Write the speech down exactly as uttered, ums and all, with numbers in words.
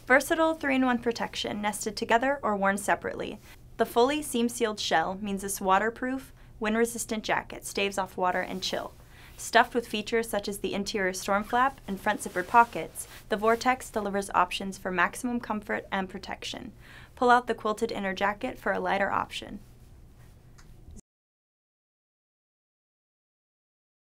Versatile three in one protection, nested together or worn separately. The fully seam-sealed shell means this waterproof, wind-resistant jacket staves off water and chill. Stuffed with features such as the interior storm flap and front zippered pockets, the Vortex delivers options for maximum comfort and protection. Pull out the quilted inner jacket for a lighter option.